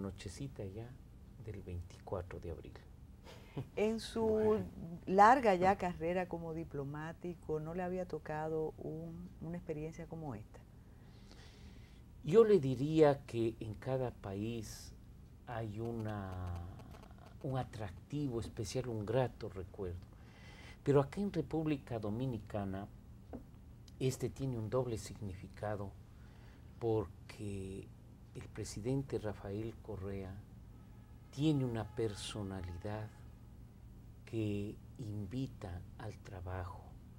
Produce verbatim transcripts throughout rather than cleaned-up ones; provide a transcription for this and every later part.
nochecita ya del veinticuatro de abril. En su Bueno. larga ya carrera como diplomático, ¿no le había tocado un, una experiencia como esta? Yo le diría que en cada país hay una, un atractivo especial, un grato recuerdo. Pero acá en República Dominicana, este tiene un doble significado porque el presidente Rafael Correa tiene una personalidad que invita al trabajo.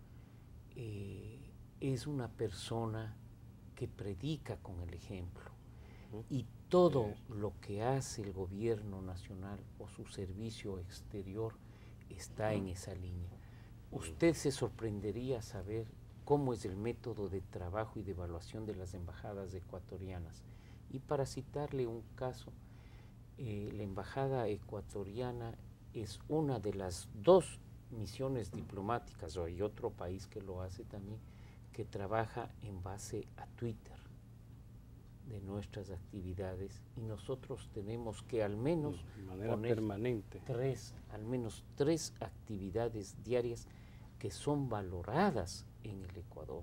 Eh, es una persona que predica con el ejemplo. Y todo lo que hace el gobierno nacional o su servicio exterior está en esa línea. Usted se sorprendería saber cómo es el método de trabajo y de evaluación de las embajadas ecuatorianas. Y para citarle un caso, eh, la embajada ecuatoriana es una de las dos misiones diplomáticas, o hay otro país que lo hace también, que trabaja en base a Twitter de nuestras actividades, y nosotros tenemos que al menos de manera poner permanente tres, al menos tres actividades diarias que son valoradas en el Ecuador.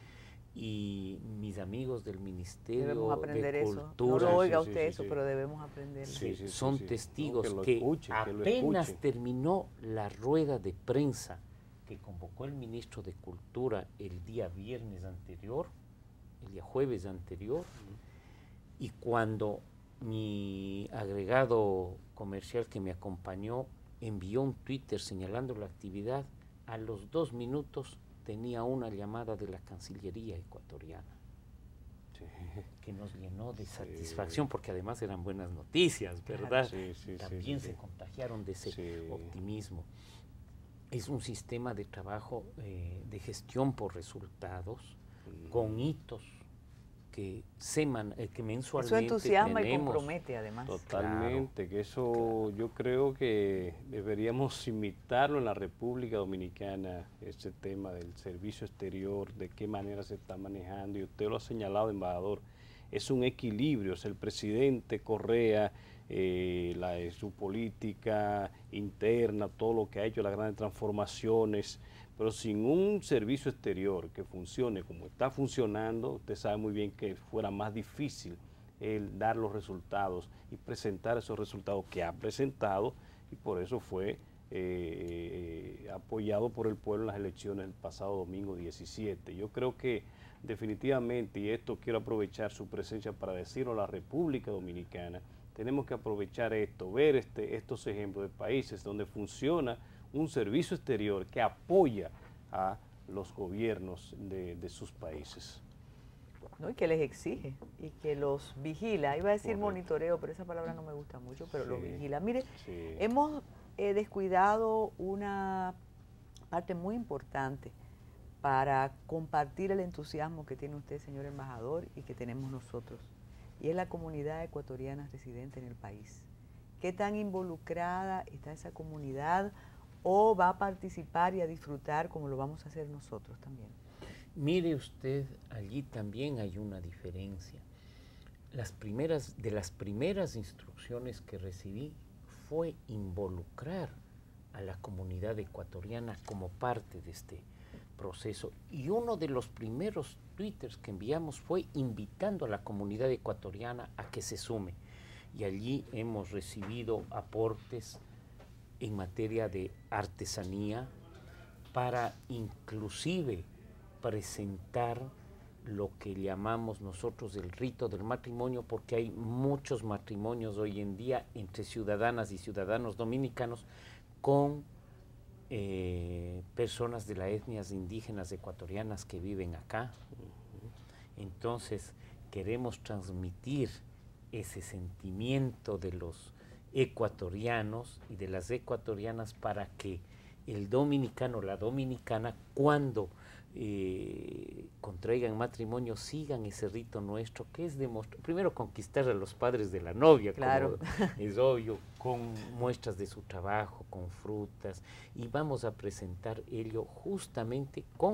Y mis amigos del Ministerio debemos aprender de eso. Cultura, No lo oiga sí, sí, usted sí, eso, sí. pero debemos aprenderlo. Sí, sí, sí, son sí. testigos No, que lo que escuchen, que lo apenas escuchen. terminó la rueda de prensa que convocó el ministro de Cultura el día viernes anterior, el día jueves anterior, uh-huh. Y cuando mi agregado comercial que me acompañó envió un Twitter señalando la actividad, a los dos minutos tenía una llamada de la Cancillería ecuatoriana, sí. Que nos llenó de sí. satisfacción, porque además eran buenas noticias, ¿verdad? Sí, sí, También sí, sí, se sí. contagiaron de ese sí. optimismo. Es un sistema de trabajo, eh, de gestión por resultados, mm. con hitos que, seman, eh, que mensualmente eso entusiasma tenemos. Y compromete además. Totalmente, claro, que eso claro. Yo creo que deberíamos imitarlo en la República Dominicana, ese tema del servicio exterior, de qué manera se está manejando, y usted lo ha señalado, embajador, es un equilibrio, es el presidente Correa, eh, la, su política interna, todo lo que ha hecho, las grandes transformaciones, pero sin un servicio exterior que funcione como está funcionando, usted sabe muy bien que fuera más difícil el dar los resultados y presentar esos resultados que ha presentado, y por eso fue eh, apoyado por el pueblo en las elecciones el pasado domingo diecisiete. Yo creo que definitivamente, y esto quiero aprovechar su presencia para decirlo a la República Dominicana, tenemos que aprovechar esto, ver este, estos ejemplos de países donde funciona un servicio exterior que apoya a los gobiernos de, de sus países. ¿No? Y que les exige y que los vigila. Iba a decir Correcto. Monitoreo, pero esa palabra no me gusta mucho, pero sí. Los vigila. Mire, sí. hemos eh, descuidado una parte muy importante para compartir el entusiasmo que tiene usted, señor embajador, y que tenemos nosotros, y es la comunidad ecuatoriana residente en el país. ¿Qué tan involucrada está esa comunidad o va a participar y a disfrutar como lo vamos a hacer nosotros también? Mire usted, allí también hay una diferencia. Las primeras, de las primeras instrucciones que recibí fue involucrar a la comunidad ecuatoriana como parte de este proceso. Y uno de los primeros twitters que enviamos fue invitando a la comunidad ecuatoriana a que se sume. Y allí hemos recibido aportes en materia de artesanía para inclusive presentar lo que llamamos nosotros el rito del matrimonio, porque hay muchos matrimonios hoy en día entre ciudadanas y ciudadanos dominicanos con eh, personas de las etnias indígenas ecuatorianas que viven acá. Entonces queremos transmitir ese sentimiento de los ecuatorianos y de las ecuatorianas para que el dominicano, la dominicana, cuando eh, contraigan matrimonio, sigan ese rito nuestro, que es demostrar, primero conquistar a los padres de la novia, claro. Como es obvio, con muestras de su trabajo, con frutas, y vamos a presentar ello justamente con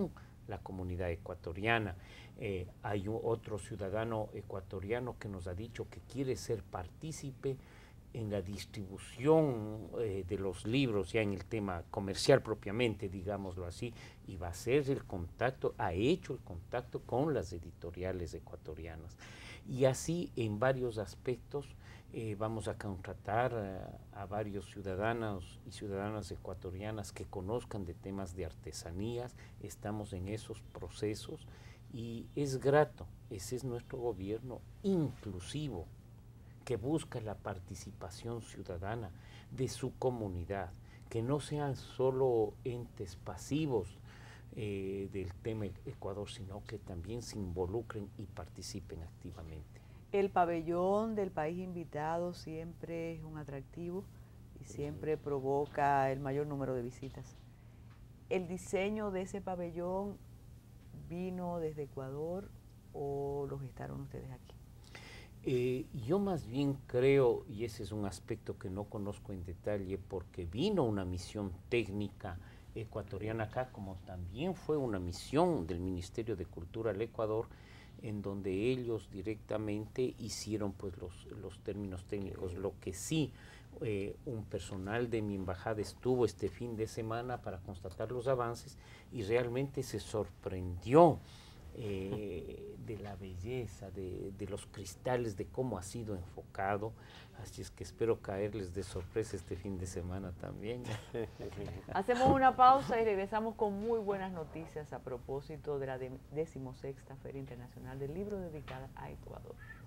la comunidad ecuatoriana. Eh, hay un, otro ciudadano ecuatoriano que nos ha dicho que quiere ser partícipe en la distribución eh, de los libros, ya en el tema comercial propiamente, digámoslo así, y va a hacer el contacto, ha hecho el contacto con las editoriales ecuatorianas. Y así en varios aspectos eh, vamos a contratar a, a varios ciudadanos y ciudadanas ecuatorianas que conozcan de temas de artesanías. Estamos en esos procesos y es grato, ese es nuestro gobierno inclusivo, que busca la participación ciudadana de su comunidad, que no sean solo entes pasivos eh, del tema Ecuador, sino que también se involucren y participen activamente. El pabellón del país invitado siempre es un atractivo y siempre provoca el mayor número de visitas. ¿El diseño de ese pabellón vino desde Ecuador o lo gestaron ustedes aquí? Eh, yo más bien creo, y ese es un aspecto que no conozco en detalle, porque vino una misión técnica ecuatoriana acá, como también fue una misión del Ministerio de Cultura al Ecuador, en donde ellos directamente hicieron pues los, los términos técnicos. Lo que sí, eh, un personal de mi embajada estuvo este fin de semana para constatar los avances y realmente se sorprendió Eh, de la belleza, de, de los cristales, de cómo ha sido enfocado. Así es que espero caerles de sorpresa este fin de semana también. Hacemos una pausa y regresamos con muy buenas noticias a propósito de la decimosexta Feria Internacional del Libro dedicada a Ecuador.